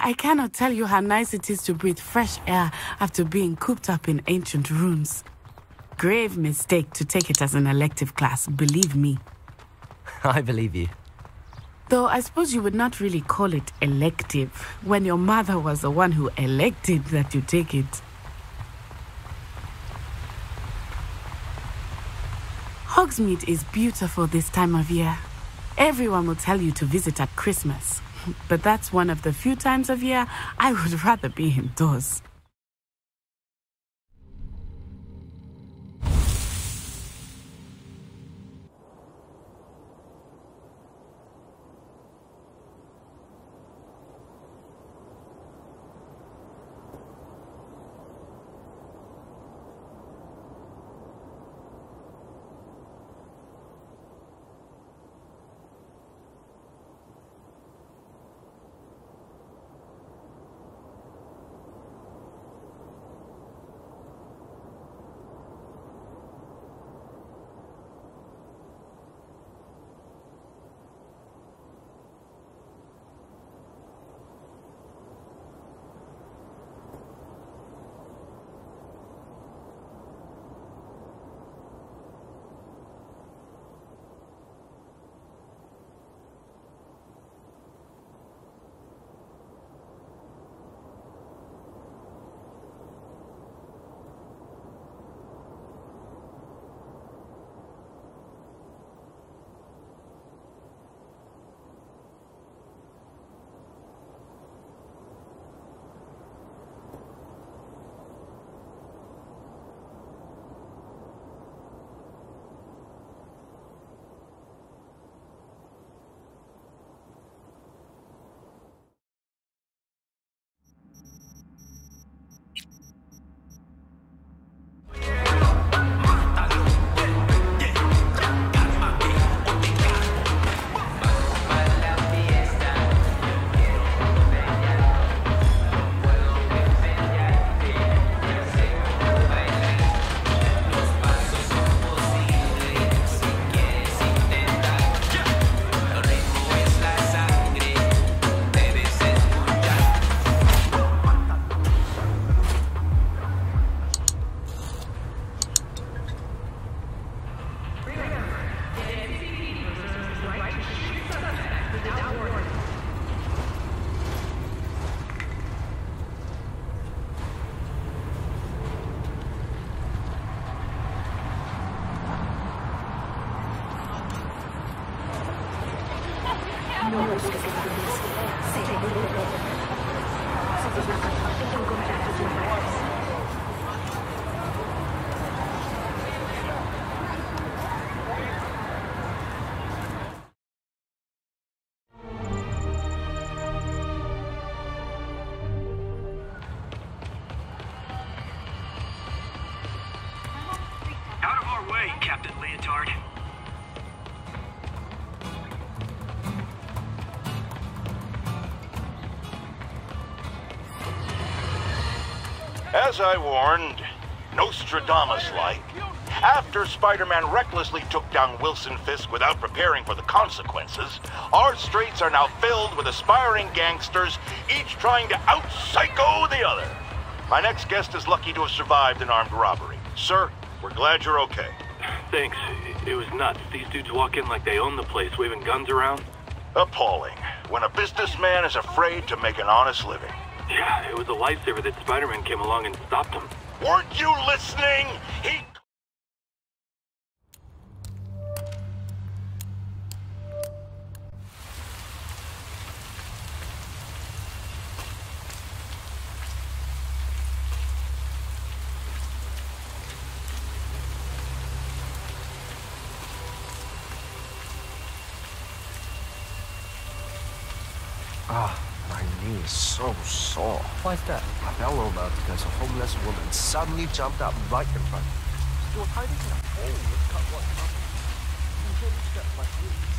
I cannot tell you how nice it is to breathe fresh air after being cooped up in ancient ruins. Grave mistake to take it as an elective class, believe me. I believe you. Though I suppose you would not really call it elective when your mother was the one who elected that you take it. Hogsmeade is beautiful this time of year. Everyone will tell you to visit at Christmas, but that's one of the few times of year I would rather be indoors. Out of our way, Captain Leotard. As I warned, Nostradamus-like, after Spider-Man recklessly took down Wilson Fisk without preparing for the consequences, our streets are now filled with aspiring gangsters, each trying to out-psycho the other. My next guest is lucky to have survived an armed robbery. Sir, we're glad you're okay. Thanks. It was nuts. These dudes walk in like they own the place, waving guns around. Appalling. When a businessman is afraid to make an honest living. Yeah, it was a lifesaver that Spider-Man came along and stopped him. Weren't you listening? He... My knee is so sore. Why's that? I fell over because a homeless woman suddenly jumped up right in front. She was hiding in a hole with cardboard cups. She usually stepped like this.